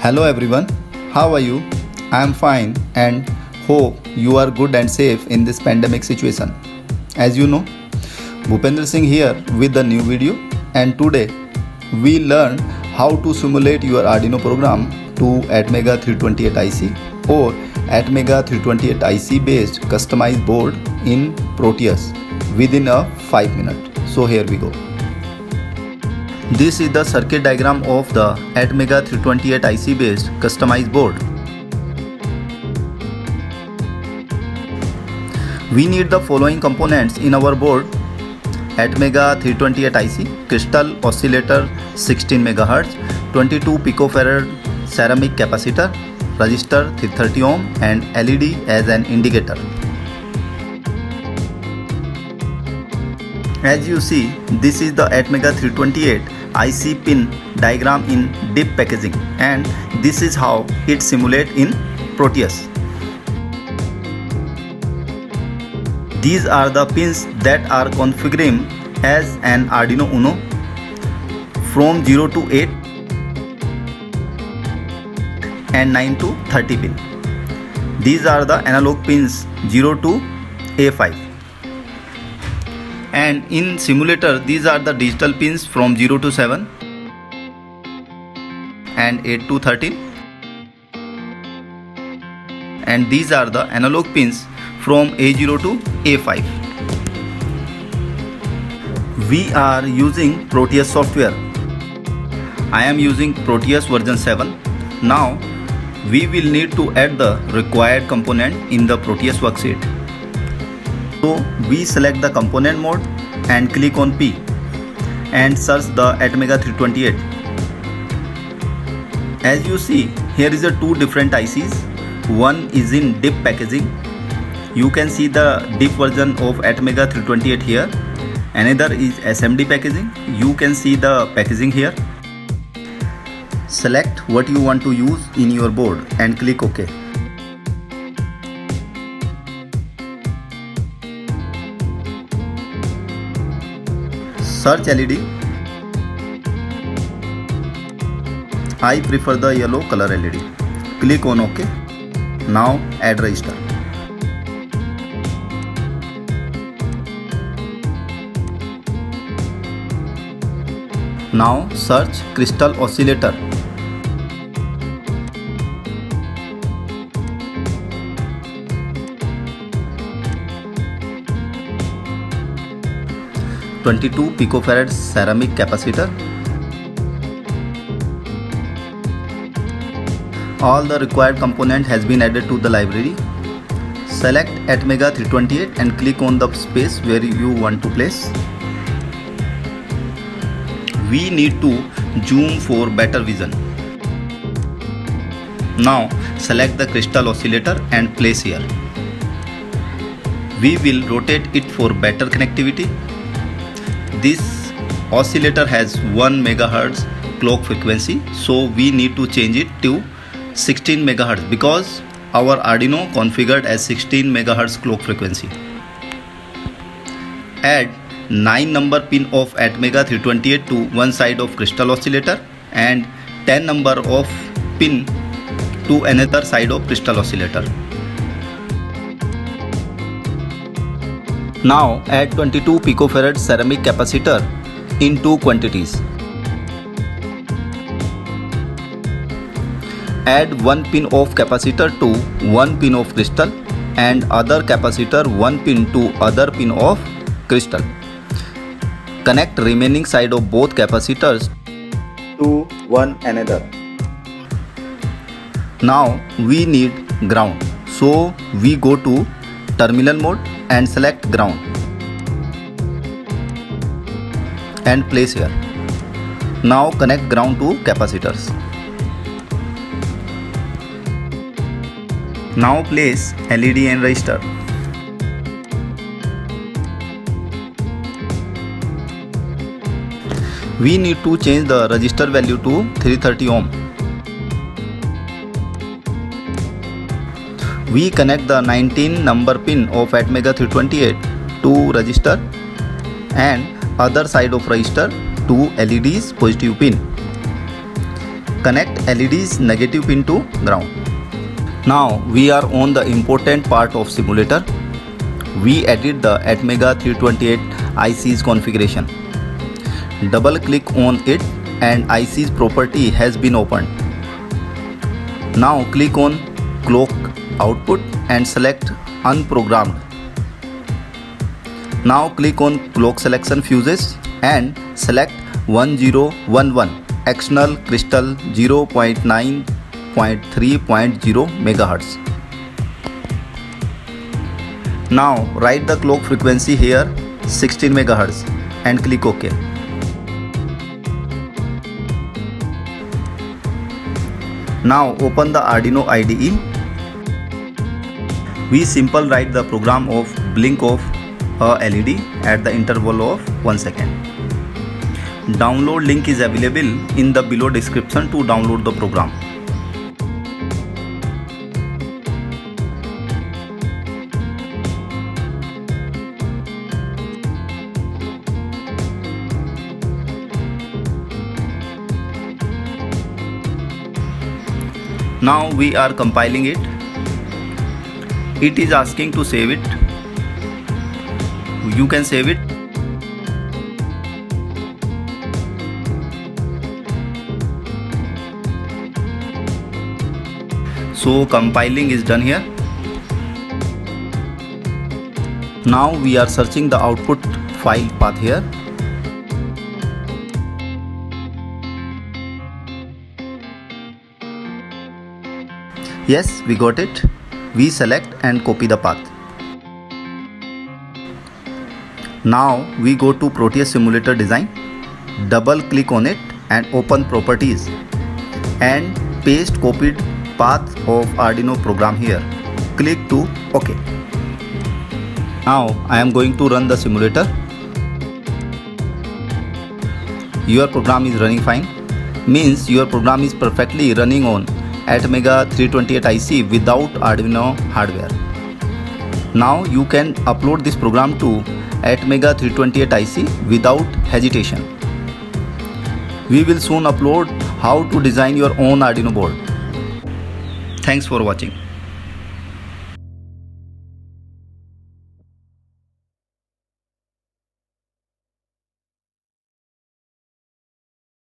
Hello everyone, how are you? I am fine and hope you are good and safe in this pandemic situation. As you know, Bhupendra Singh here with a new video, and today we learn how to simulate your Arduino program to Atmega 328 IC or Atmega 328 IC based customized board in Proteus within a 5 minutes. So here we go. This is the circuit diagram of the Atmega 328 IC based customized board. We need the following components in our board: Atmega 328 IC, crystal oscillator 16 MHz, 22 picofarad ceramic capacitor, resistor 330 ohm and LED as an indicator. As you see, this is the Atmega 328 IC pin diagram in DIP packaging, and this is how it simulates in Proteus. These are the pins that are configuring as an Arduino Uno from 0 to 8 and 9 to 30 pin. These are the analog pins 0 to A5. And in simulator, these are the digital pins from 0 to 7 and 8 to 13. And these are the analog pins from A0 to A5. We are using Proteus software. I am using Proteus version 7. Now we will need to add the required component in the Proteus worksheet. So we select the component mode and click on P and search the Atmega 328. As you see, here is two different ICs. One is in DIP packaging. You can see the DIP version of Atmega 328 here. Another is SMD packaging. You can see the packaging here. Select what you want to use in your board and click OK. Search LED. I prefer the yellow color LED. Click on OK. Now add register. Now search crystal oscillator. (22 picofarad ceramic capacitor). All the required component has been added to the library. Select Atmega 328 and click on the space where you want to place. We need to zoom for better vision. Now select the crystal oscillator and place here. We will rotate it for better connectivity. This oscillator has 1 MHz clock frequency, so we need to change it to 16 MHz because our Arduino configured as 16 MHz clock frequency. Add 9 number pin of Atmega 328 to one side of crystal oscillator and 10 number of pin to another side of crystal oscillator. Now add 22 picofarad ceramic capacitor in two quantities. Add one pin of capacitor to one pin of crystal and other capacitor one pin to other pin of crystal. Connect remaining side of both capacitors to one another. Now we need ground, so we go to terminal mode and select ground and place here. Now connect ground to capacitors. Now place LED and resistor. We need to change the resistor value to 330 ohm. We connect the 19 number pin of Atmega 328 to resistor and other side of resistor to LED's positive pin. Connect LED's negative pin to ground. Now we are on the important part of simulator. We edit the Atmega 328 IC's configuration. Double click on it and IC's property has been opened. Now click on clock output and select unprogrammed. Now click on clock selection fuses and select 1011 external crystal 0.9.3.0 MHz. Now write the clock frequency here 16 MHz and click OK. Now open the Arduino IDE. We simply write the program of blink of a LED at the interval of 1 second. Download link is available in the below description to download the program. Now we are compiling it. It is asking to save it. You can save it. So compiling is done here. Now we are searching the output file path here. Yes, we got it. We select and copy the path. Now we go to Proteus Simulator Design. Double click on it and open Properties and paste copied path of Arduino program here. Click to OK. Now I am going to run the simulator. Your program is running fine. Means your program is perfectly running on Atmega 328 IC without Arduino hardware. Now you can upload this program to Atmega 328 IC without hesitation. We will soon upload how to design your own Arduino board. Thanks for watching.